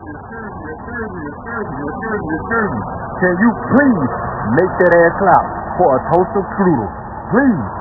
Can you please make that ass clap for a toast of strudel? Please.